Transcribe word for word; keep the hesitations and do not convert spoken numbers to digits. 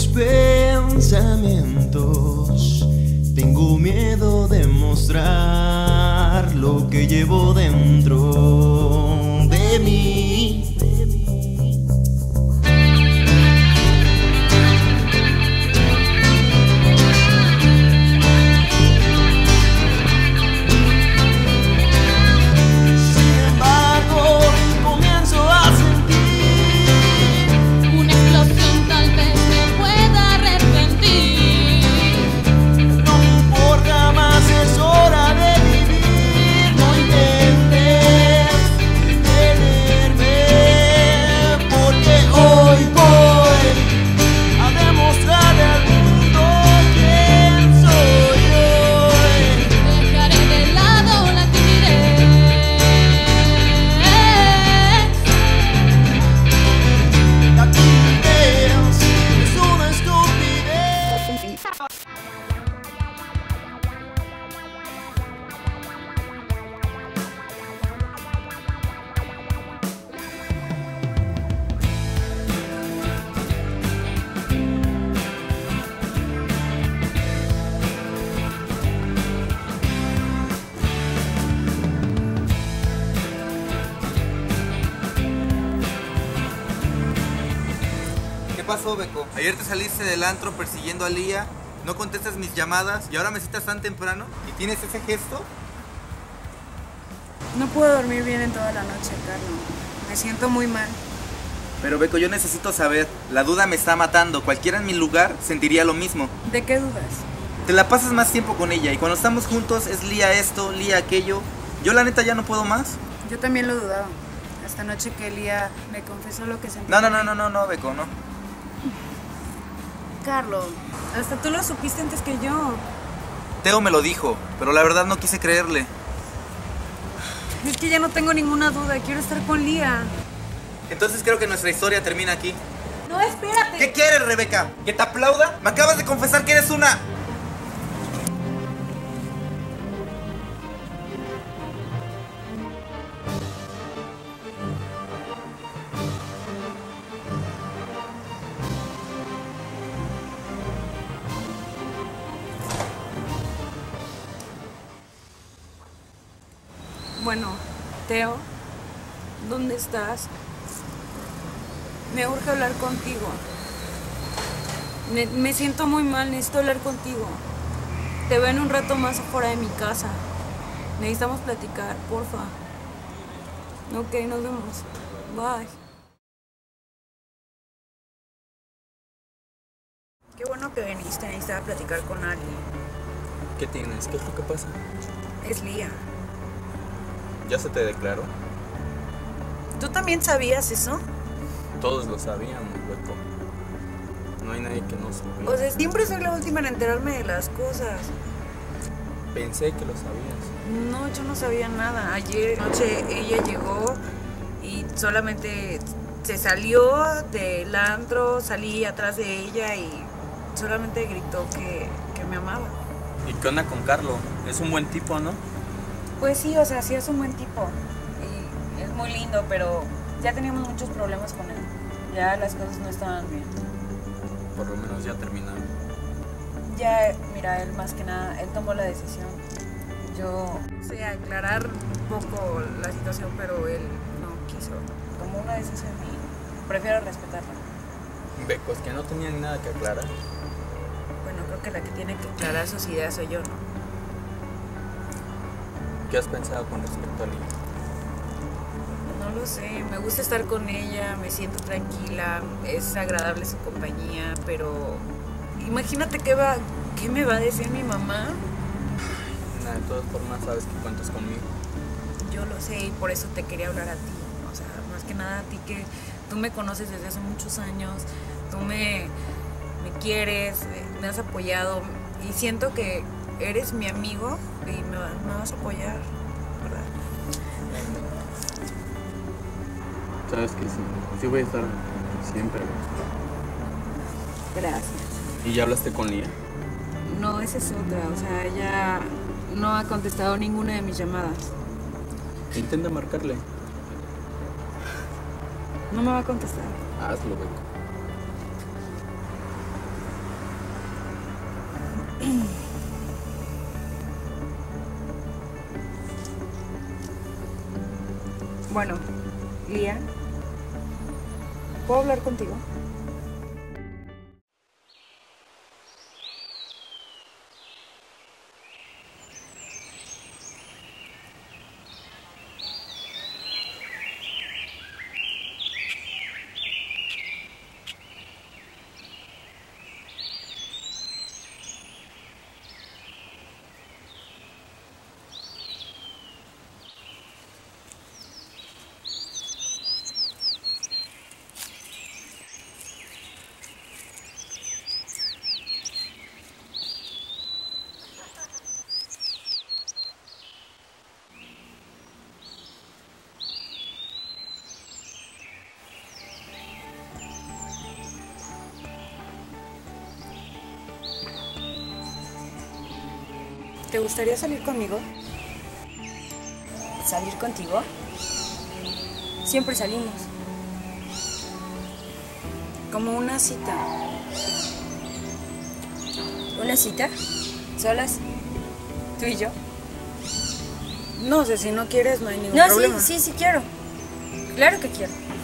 pensamientos. Tengo miedo de mostrar lo que llevo dentro de mí. ¿Qué pasó, Beco? Ayer te saliste del antro persiguiendo a Lía, no contestas mis llamadas y ahora me citas tan temprano y tienes ese gesto. No puedo dormir bien en toda la noche, Carlos. Me siento muy mal. Pero Beco, yo necesito saber, la duda me está matando, cualquiera en mi lugar sentiría lo mismo. ¿De qué dudas? Te la pasas más tiempo con ella y cuando estamos juntos es Lía esto, Lía aquello. Yo la neta ya no puedo más. Yo también lo dudaba. Esta noche que Lía me confesó lo que sentía. No, no, no, no, no, no, Beco, no. Carlos, hasta tú lo supiste antes que yo. Teo me lo dijo, pero la verdad no quise creerle. Es que ya no tengo ninguna duda, quiero estar con Lía. Entonces creo que nuestra historia termina aquí. No, espérate. ¿Qué quieres, Rebeca? ¿Que te aplauda? Me acabas de confesar que eres una... Bueno, Teo, ¿dónde estás? Me urge hablar contigo. Me, me siento muy mal, necesito hablar contigo. Te veo en un rato más afuera de mi casa. Necesitamos platicar, porfa. Ok, nos vemos. Bye. Qué bueno que viniste, necesitaba platicar con alguien. ¿Qué tienes? ¿Qué es lo que pasa? Es Lía. ¿Ya se te declaró? ¿Tú también sabías eso? Todos lo sabíamos, Beco. No hay nadie que no sepa. O sea, siempre soy la última en enterarme de las cosas. Pensé que lo sabías. No, yo no sabía nada. Ayer noche ella llegó y solamente se salió del antro, salí atrás de ella y solamente gritó que, que me amaba. ¿Y qué onda con Carlos? Es un buen tipo, ¿no? Pues sí, o sea, sí es un buen tipo y es muy lindo, pero ya teníamos muchos problemas con él. Ya las cosas no estaban bien. Por lo menos ya terminaron. Ya, mira, él más que nada, él tomó la decisión. Yo sé aclarar un poco la situación, pero él no quiso. Tomó una decisión y prefiero respetarla. Beco, es que no tenía ni nada que aclarar. Bueno, creo que la que tiene que aclarar sus ideas soy yo, ¿no? ¿Qué has pensado con respecto a Lía? No lo sé, me gusta estar con ella, me siento tranquila, es agradable su compañía, pero imagínate qué va, qué me va a decir mi mamá. Nada, de todas formas sabes que cuentas conmigo. Yo lo sé y por eso te quería hablar a ti, o sea, más que nada a ti que tú me conoces desde hace muchos años, tú me, me quieres, me has apoyado y siento que eres mi amigo y me, me vas a apoyar, ¿verdad? Sabes que sí, sí voy a estar siempre. Gracias. ¿Y ya hablaste con Lía? No, esa es otra, o sea, ella no ha contestado ninguna de mis llamadas. Intenta marcarle. No me va a contestar. Hazlo, Beco. Bueno, Lía, ¿puedo hablar contigo? ¿Te gustaría salir conmigo? ¿Salir contigo? Siempre salimos. Como una cita. ¿Una cita? ¿Solas? ¿Tú y yo? No sé, si no quieres no hay ningún No, problema. sí, sí, sí quiero. Claro que quiero.